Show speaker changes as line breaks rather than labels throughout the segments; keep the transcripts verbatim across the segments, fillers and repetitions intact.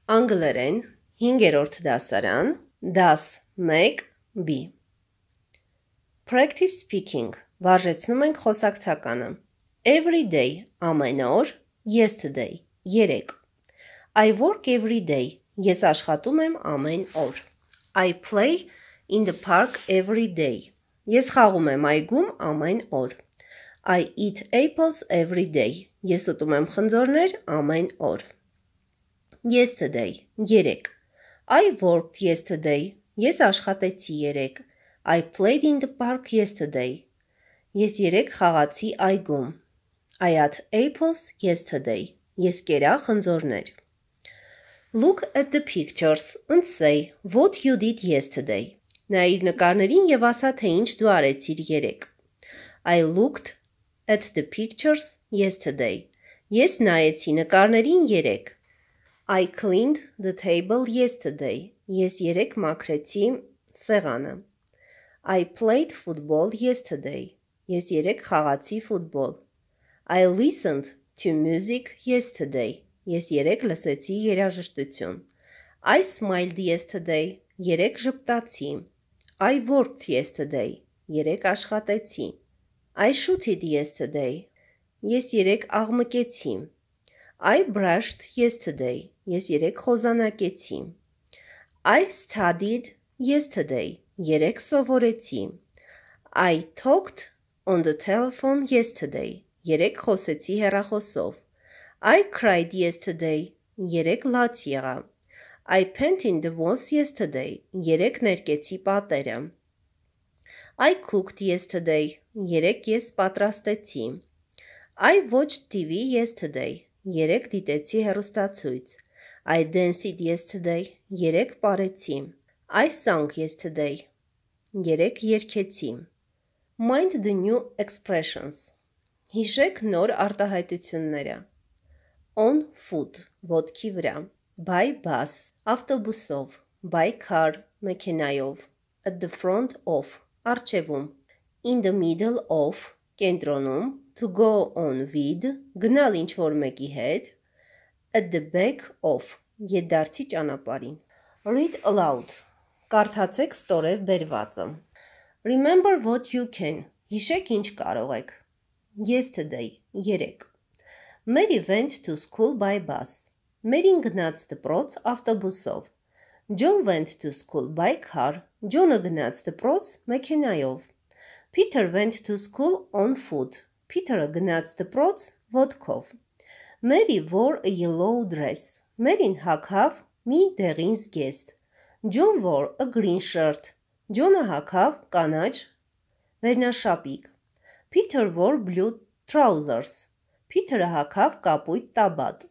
Angleren հինգերորդ դասարան դաս մեկ B Practice speaking վարժեցնում ենք խոսակցականը Every day ամեն օր Yesterday երեկ I work every day ես աշխատում եմ ամեն օր I play in the park every day ես խաղում եմ այգում ամեն օր I eat apples every day ես ուտում եմ խնձորներ ամեն օր Yesterday երեկ I worked yesterday ես աշխատեցի երեկ I played in the park yesterday ես երեկ խաղացի այգում I ate apples yesterday ես կերա խնձորներ Look at the pictures and say what you did yesterday նայիր նկարներին եւ ասա թե ինչ դու արեցիր երեկ I looked at the pictures yesterday ես նայեցի նկարներին երեկ I cleaned the table yesterday. Ես երեկ մաքրեցի սեղանը. I played football yesterday. Ես երեկ խաղացի ֆուտբոլ. I listened to music yesterday. Ես երեկ լսեցի երաժշտություն. I smiled yesterday. Երեկ ժպտացի. I worked yesterday. Երեկ աշխատեցի. I shooted yesterday. Ես երեկ աղմկեցի. I brushed yesterday. Ես երեկ խոզանակեցի. I studied yesterday. Երեկ սովորեցի. I talked on the telephone yesterday. Երեկ խոսեցի հեռախոսով. I cried yesterday. Երեկ լաց եղա. I painted the walls yesterday. Երեկ ներկեցի պատերը. I cooked yesterday. Երեկ ես պատրաստեցի. I watched T V yesterday. Երեկ դիտեցի հեռուստացույց. I danced yesterday. Երեկ պարեցի. I sang yesterday. Երեկ երգեցի. Mind the new expressions. Հիշեք նոր արտահայտությունները. On foot, ոտքի վրա. By bus, ավտոբուսով. By car, մեքենայով. At the front of, առջևում. In the middle of, կենտրոնում. To go on with, գնալ ինչ-որ մեկի հետ. At the back of, ետդարձի ճանապարհին. Read aloud. Կարդացեք ստորև բերվածը. Remember what you can. Հիշեք ինչ կարող եք. Yesterday, երեկ. Mary went to school by bus. Մերին գնաց դպրոց ավտոբուսով. John went to school by car. John-ը գնաց դպրոց մեքենայով. Peter went to school on foot. Peter-ը գնաց դպրոց ոտքով. Mary wore a yellow dress. Մերին հագավ մի դեղին զգեստ. John wore a green shirt. John-ը հագավ կանաչ վերնաշապիկ. Peter wore blue trousers. Peter-ը հագավ կապույտ տաբատ.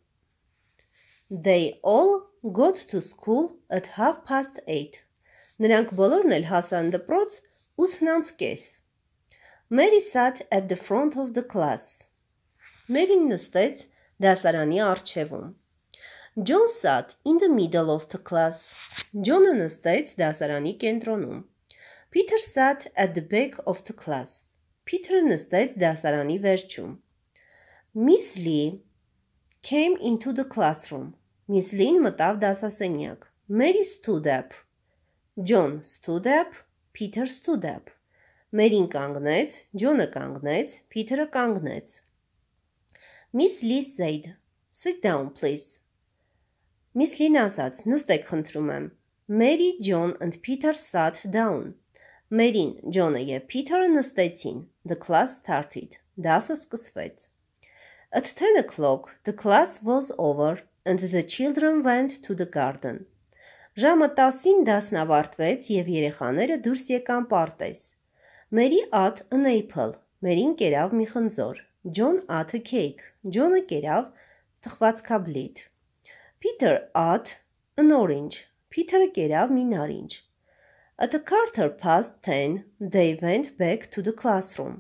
They all got to school at half past eight. Նրանք բոլորն էլ հասան դպրոց ութն անց կես. Mary sat at the front of the class. Մերին նստեց դասարանի առջևում. John sat in the middle of the class. John-ը նստեց դասարանի կենտրոնում. Peter sat at the back of the class. Peter-ը նստեց դասարանի վերջում. Miss Lee came into the classroom. Miss Lee-ն մտավ դասասենյակ. Mary stood up. John stood up. Peter stood up. Մերին կանգնեց, John-ը կանգնեց, Peter-ը կանգնեց. Miss Lee said, sit down, please. Miss Lee-ն ասաց, նստեք խնդրում եմ. Mary, John and Peter sat down. Մերին, John-ը և Peter-ը նստեցին. The class started. Դասը սկսվեց. At ten o'clock, the class was over and the children went to the garden. Ժամը տասին դասն ավարտվեց և երեխաները դուրս եկան պարտեզ. Mary ate an apple. Մերին կերավ մի խնձոր. John ate a cake. John-ը կերավ թխվածքաբլիթ. Peter ate an orange. Peter-ը կերավ մի նարինջ. At a quarter past ten, they went back to the classroom.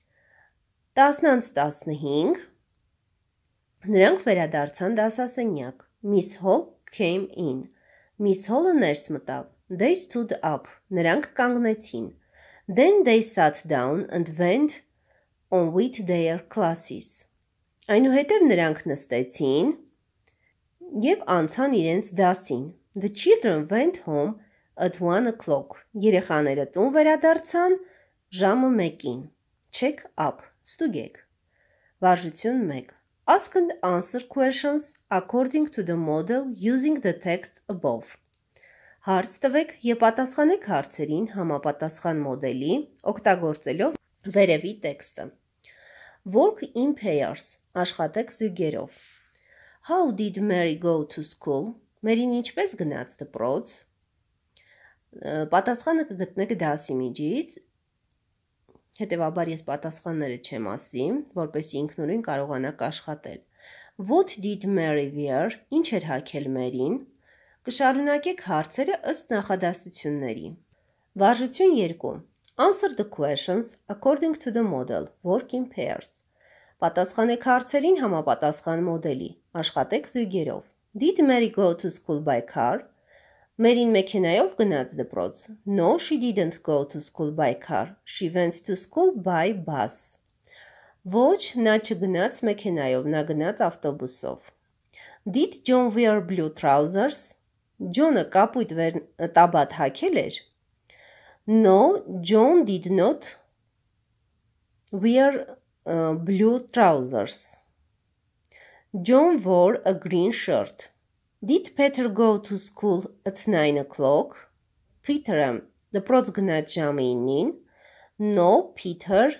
Տասն անց տասնհինգ նրանք վերադարձան դասասենյակ. Miss Hall came in. Miss Hall-ը ներս մտավ. They stood up. Նրանք կանգնեցին. Then they sat down and went on with their classes. Այնուհետև նրանք նստեցին և անցան իրենց դասին։ The children went home at one o'clock. Երեխաները տուն վերադարձան ժամը մեկին։ Check up. Ստուգեք։ Վարժություն մեկ. Ask and answer questions according to the model using the text above. Հարց տվեք և պատասխանեք հարցերին համապատասխան մոդելի, օգտագործելով վերևի տեքստը։ Work in pairs. Աշխատեք զույգերով։ How did Mary go to school? Մերին ինչպես գնաց դպրոց։ Պատասխանը կգտնեք դասի միջից, հետևաբար ես պատասխանները չեմ ասի, որպեսզի ինքնուրույն կարողանաք աշխատել։ What did Mary wear? Ինչ էր հագել Մերին։ Կշարունակեք հարցերը ըստ նախադասությունների։ Վարժություն երկու. Answer the questions according to the model. Work in pairs. Պատասխանեք հարցերին համապատասխան մոդելի։ Աշխատեք զույգերով։ Did Mary go to school by car? Մերին մեքենայով գնաց դպրոց։ No, she didn't go to school by car. She went to school by bus. Ոչ, նա չգնաց մեքենայով, նա գնաց ավտոբուսով։ Did John wear blue trousers? Ջոնը կապույտ տաբատ հագել էր։ No, John did not wear uh, blue trousers. John wore a green shirt. Did Peter go to school at nine o'clock? Peter-ը դպրոց գնաց ժամը ինին։ No, Peter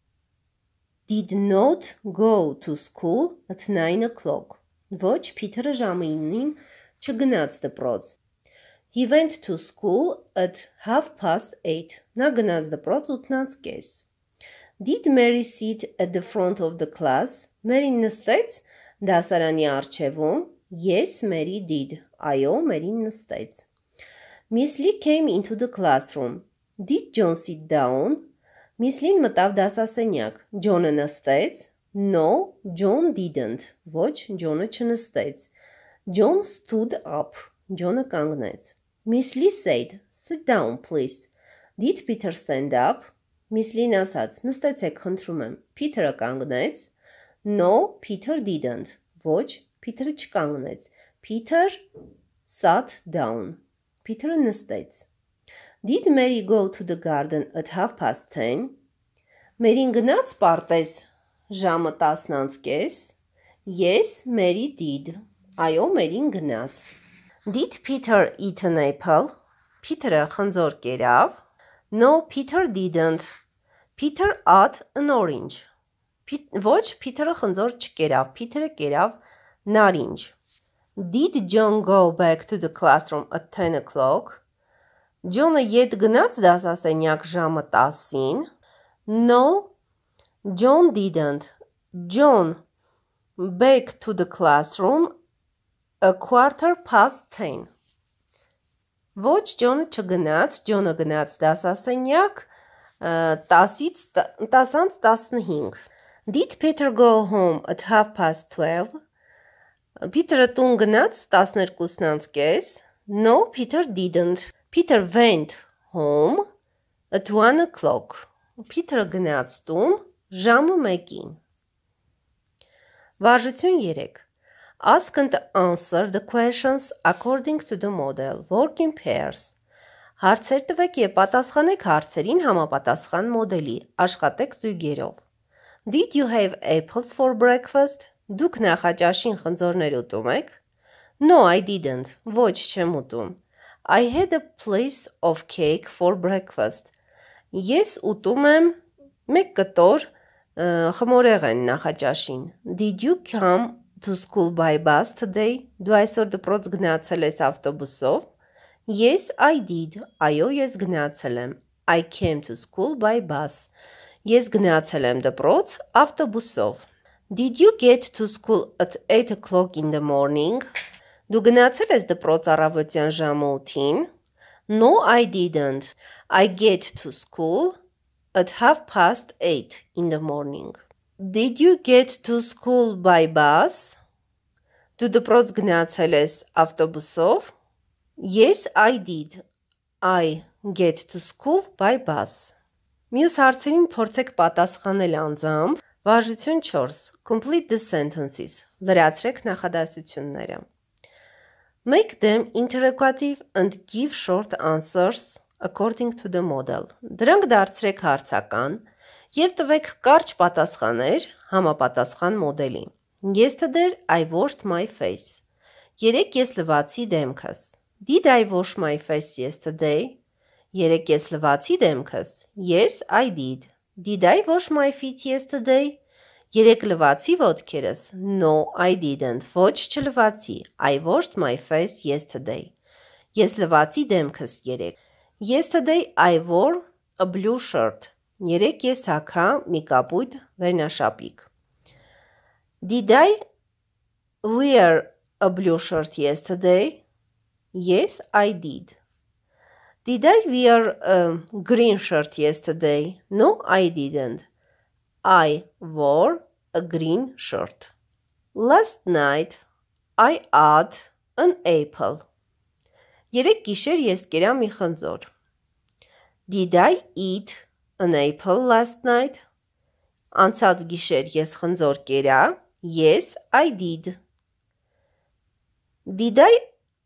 did not go to school at nine o'clock. Ոչ, Peter-ը ժամը ինին չգնաց դպրոց։ He went to school at half past eight. Նա գնաց դպրոց ութնանց կես։ Did Mary sit at the front of the class? Մերին նստեց դասարանի առջևում։ Yes, Mary did. Այո, Մերին նստեց։ Miss Lee came into the classroom. Did John sit down? Miss Lee-ն մտավ դասասենյակ։ John-ը նստեց։ No, John didn't. Ոչ, John-ը չնստեց։ John stood up. John-ը կանգնեց։ Miss Lee said, sit down, please. Did Peter stand up? Miss Lee-ն ասաց, նստեցեք, խնդրում եմ։ Peter-ը կանգնեց։ No, Peter didn't. Ոչ, Peter-ը չկանգնեց։ Peter sat down. Peter-ը նստեց։ Did Mary go to the garden at half past ten? Մերին գնաց պարտեզ ժամը տասնանց կես։ Yes, Mary did. Այո, Մերին գնաց։ Did Peter eat an apple? Peter-ը խնձոր կերավ։ No, Peter didn't. Peter ate an orange. Ոչ, Peter-ը խնձոր չկերավ, Peter-ը կերավ նարինջ։ Did John go back to the classroom at ten o'clock? John-ը ետ գնաց դասասենյակ ժամը տասին։ No, John didn't. John back to the classroom a quarter past ten. Ոչ, John-ը չգնաց, John-ը գնաց դասասենյակ տասից տասանց տասնհինգ։ Did Peter go home at half past twelve? Peter-ը տուն գնաց տասներկուսնանց կես։ No, Peter didn't. Peter went home at one o'clock. Peter-ը գնաց տուն ժամը մեկին։ Վարժություն երեք. Ask and answer the questions according to the model. Work in pairs. Հարցեր տվեք և պատասխանեք հարցերին համապատասխան մոդելի։ Աշխատեք զույգերով։ Did you have apples for breakfast? Դուք նախաճաշին խնձորներ ուտում եք։ No, I didn't. Ոչ, չեմ ուտում։ I had a piece of cake for breakfast. Ես ուտում եմ մեկ կտոր խմորեղեն նախաճաշին։ Did you come to school by bus today? Դու այսօր դպրոց գնացել ես ավտոբուսով։ Yes, I did. Այո, ես գնացել եմ։ I came to school by bus. Ես գնացել եմ դպրոց ավտոբուսով։ Did you get to school at eight o'clock in the morning? Դու գնացել ես դպրոց առավոտյան ժամը ութին։ No, I didn't. I get to school at half past eight in the morning. Did you get to school by bus? Դու դպրոց գնացել ես ավտոբուսով։ Yes, I did. I get to school by bus. Մյուս հարցերին փորձեք պատասխանել անձամբ։ Վարժություն չորս. Complete the sentences. Լրացրեք նախադասությունները։ Make them interrogative and give short answers according to the model. Դրանք դարձրեք հարցական և տվեք կարճ պատասխաններ համապատասխան մոդելի։ Yesterday I washed my face. Երեկ ես լվացի դեմքս։ Did I wash my face yesterday? Երեկ ես լվացի դեմքս։ Yes, I did. Did I wash my feet yesterday? Երեկ լվացի ոտքերս։ No, I didn't. Ոչ չլվացի. I washed my face yesterday. Ես լվացի դեմքս երեկ։ Yesterday I wore a blue shirt. Երեկ ես հագա մի կապույտ վերնաշապիկ։ Did I wear a blue shirt yesterday? Yes, I did. Did I wear a green shirt yesterday? No, I didn't. I wore a green shirt. Last night I ate an apple. Երեկ գիշեր ես կերա մի խնձոր։ Did I eat an apple last night? Անցած գիշեր ես խնձոր կերա։ Yes, I did. Did I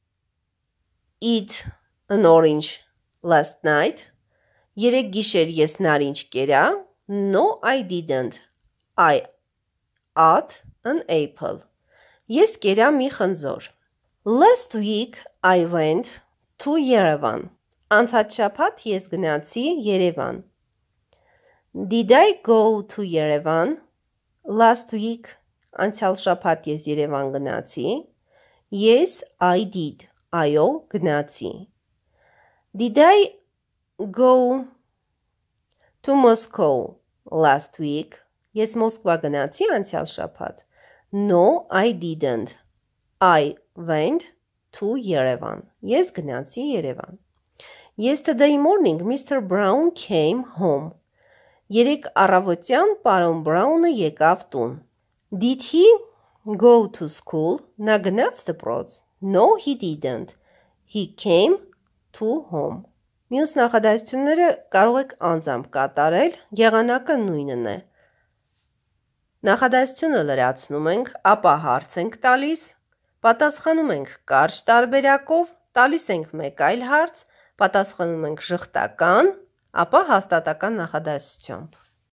eat an orange last night? Երեկ գիշեր ես նարինջ կերա։ No, I didn't. I ate an apple. Ես կերա մի խնձոր։ Last week I went to Yerevan. Անցած շաբաթ ես գնացի Երևան։ Did I go to Yerevan? Last week անցյալ շաբաթ ես Երևան գնացի։ Yes, I did. Այո, գնացի։ Did I go to Moscow last week? Ես Մոսկվա գնացի անցյալ շաբաթ։ No, I didn't. I went to Yerevan. Ես գնացի Երևան։ Yesterday morning Mister Brown came home. Երեկ առավոտյան պարոն Brown-ը եկավ տուն։ Did he go to school? Նա գնաց դպրոց։ No, he didn't. He came to home. Մյուս նախադասությունները կարող եք անձամբ կատարել, եղանակը նույնն է։ Նախադասությունը լրացնում ենք, ապա հարց ենք տալիս, պատասխանում ենք կարճ տարբերակով, տալիս ենք մեկ այլ հարց, պատասխանում ենք ժխտական, ապա հաստատական նախադասությամբ։